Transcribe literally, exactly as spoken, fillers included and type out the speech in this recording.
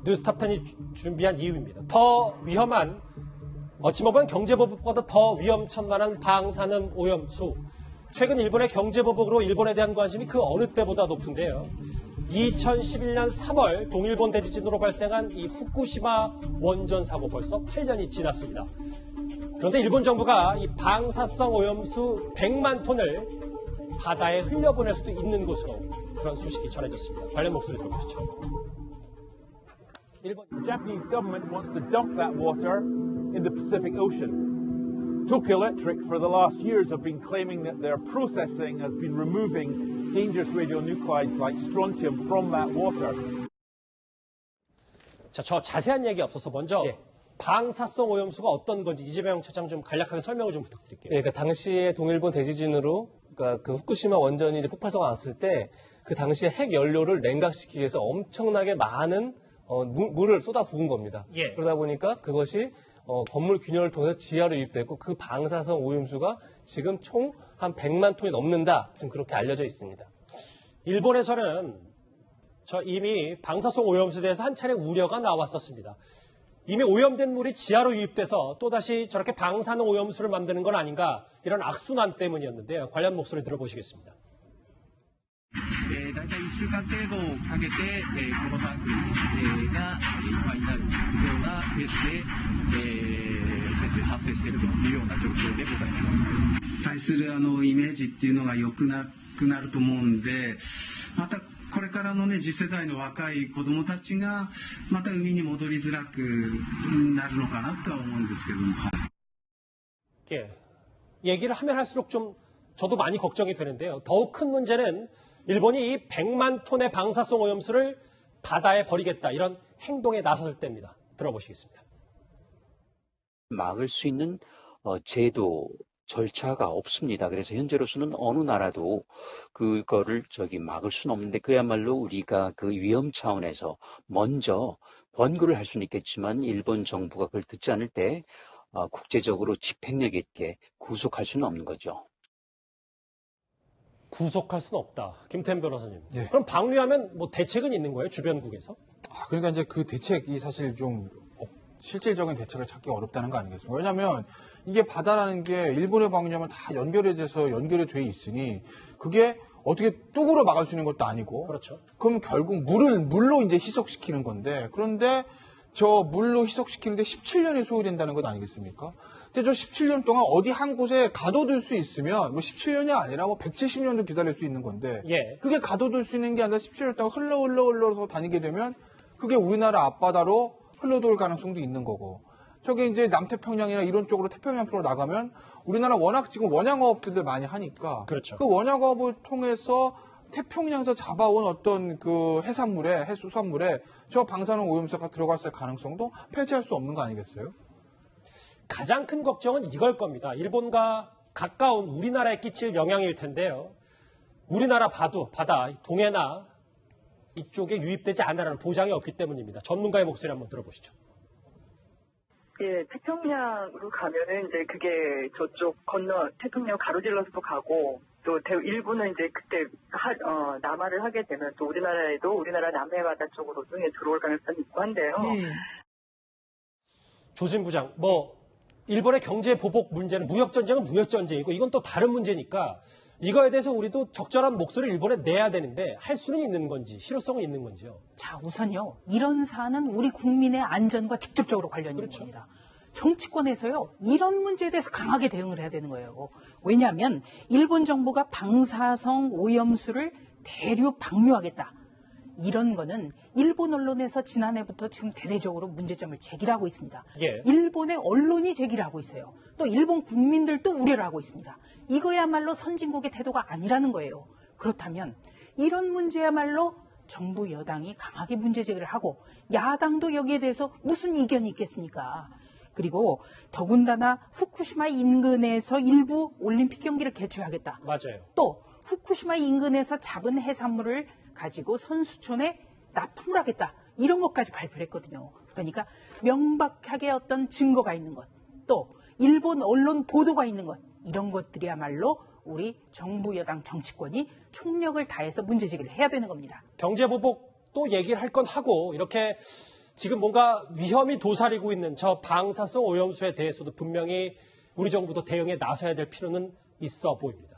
뉴스탑텐이 준비한 이유입니다. 더 위험한, 어찌 보면 경제보복보다 더 위험천만한 방사능 오염수. 최근 일본의 경제보복으로 일본에 대한 관심이 그 어느 때보다 높은데요. 이천십일 년 삼월 동일본 대지진으로 발생한 이 후쿠시마 원전 사고 벌써 팔 년이 지났습니다. 그런데 일본 정부가 이 방사성 오염수 백만 톤을 바다에 흘려보낼 수도 있는 것으로 그런 소식이 전해졌습니다. 관련 목소리 들어보시죠. 일본 Japanese government wants to dump that water in the Pacific Ocean. Tokyo Electric, for the last years, have been claiming that their processing has been removing dangerous radionuclides like strontium from that water. 자, 저 자세한 얘기 없어서 먼저 예. 방사성 오염수가 어떤 건지 이재명 차장 좀 간략하게 설명을 좀 부탁드릴게요. 네, 그러니까 당시에 동일본 대지진으로 그러니까 그 후쿠시마 원전이 이제 폭발사가 났을 때 그 당시에 핵 연료를 냉각시키기 위해서 엄청나게 많은 어, 물을 쏟아 부은 겁니다. 예. 그러다 보니까 그것이 어, 건물 균열을 통해서 지하로 유입됐고 그 방사성 오염수가 지금 총 한 백만 톤이 넘는다. 지금 그렇게 알려져 있습니다. 일본에서는 저 이미 방사성 오염수에 대해서 한 차례 우려가 나왔었습니다. 이미 오염된 물이 지하로 유입돼서 또다시 저렇게 방사능 오염수를 만드는 건 아닌가 이런 악순환 때문이었는데요. 관련 목소리 들어보시겠습니다. えー、大体いっしゅうかん程度かけて、えー、このタンク、えー、がいっぱいになるようなペースで、えー、先生発生しているというような状況でございます。 対するあのイメージっていうのが良くなくなると思うんで、またこれからのね次世代の若い子どもたちがまた海に戻りづらくなるのかなとは思うんですけども。 예, 얘기를 하면 할수록 좀 저도 많이 걱정이 되는데요. 더욱 큰 문제는 일본이 이 백만 톤의 방사성 오염수를 바다에 버리겠다 이런 행동에 나섰을 때입니다. 들어보시겠습니다. 막을 수 있는 어, 제도 절차가 없습니다. 그래서 현재로서는 어느 나라도 그거를 저기 막을 수는 없는데 그야말로 우리가 그 위험 차원에서 먼저 권고를 할 수는 있겠지만 일본 정부가 그걸 듣지 않을 때 어, 국제적으로 집행력 있게 구속할 수는 없는 거죠. 구속할 수는 없다. 김태현 변호사님. 예. 그럼 방류하면 뭐 대책은 있는 거예요? 주변국에서? 아, 그러니까 이제 그 대책이 사실 좀 실질적인 대책을 찾기 어렵다는 거 아니겠습니까? 왜냐하면 이게 바다라는 게 일본의 방류하면 다 연결이 돼서 연결이 돼 있으니 그게 어떻게 뚝으로 막을 수 있는 것도 아니고. 그렇죠. 그럼 결국 물을 물로 이제 희석시키는 건데 그런데 저 물로 희석시키는데 십칠 년이 소요된다는 것 아니겠습니까? 근데 저 십칠 년 동안 어디 한 곳에 가둬둘 수 있으면 뭐 십칠 년이 아니라 뭐 백칠십 년도 기다릴 수 있는 건데 예. 그게 가둬둘 수 있는 게 아니라 십칠 년 동안 흘러 흘러 흘러서 다니게 되면 그게 우리나라 앞바다로 흘러돌 가능성도 있는 거고 저게 이제 남태평양이나 이런 쪽으로 태평양 쪽으로 나가면 우리나라 워낙 지금 원양어업들을 많이 하니까 그렇죠. 그 원양어업을 통해서 태평양에서 잡아온 어떤 그 해산물에 해수산물에 저 방사능 오염수가 들어갈 가능성도 폐지할 수 없는 거 아니겠어요? 가장 큰 걱정은 이걸 겁니다. 일본과 가까운 우리나라에 끼칠 영향일 텐데요. 우리나라 바다, 바다 동해나 이쪽에 유입되지 않으라는 보장이 없기 때문입니다. 전문가의 목소리 한번 들어보시죠. 예, 태평양으로 가면은 이제 그게 저쪽 건너 태평양 가로질러서도 가고 또 일부는 이제 그때 하, 어, 남하를 하게 되면 또 우리나라에도 우리나라 남해바다 쪽으로 등에 들어올 가능성이 있고 한데요. 네. 조진 부장, 뭐 일본의 경제 보복 문제는 무역 전쟁은 무역 전쟁이고 이건 또 다른 문제니까 이거에 대해서 우리도 적절한 목소리를 일본에 내야 되는데 할 수는 있는 건지 실효성은 있는 건지요? 자, 우선요. 이런 사안은 우리 국민의 안전과 직접적으로 관련이 그렇죠. 있는 겁니다. 정치권에서요. 이런 문제에 대해서 강하게 대응을 해야 되는 거예요. 왜냐하면 일본 정부가 방사성 오염수를 대류 방류하겠다. 이런 거는 일본 언론에서 지난해부터 지금 대대적으로 문제점을 제기하고 있습니다. 예. 일본의 언론이 제기를 하고 있어요. 또 일본 국민들도 우려를 하고 있습니다. 이거야말로 선진국의 태도가 아니라는 거예요. 그렇다면 이런 문제야말로 정부 여당이 강하게 문제 제기를 하고 야당도 여기에 대해서 무슨 이견이 있겠습니까? 그리고 더군다나 후쿠시마 인근에서 일부 올림픽 경기를 개최하겠다. 맞아요. 또 후쿠시마 인근에서 잡은 해산물을 가지고 선수촌에 납품을 하겠다. 이런 것까지 발표를 했거든요. 그러니까 명백하게 어떤 증거가 있는 것, 또 일본 언론 보도가 있는 것, 이런 것들이야말로 우리 정부 여당 정치권이 총력을 다해서 문제 제기를 해야 되는 겁니다. 경제보복 또 얘기를 할 건 하고 이렇게 지금 뭔가 위험이 도사리고 있는 저 방사성 오염수에 대해서도 분명히 우리 정부도 대응에 나서야 될 필요는 있어 보입니다.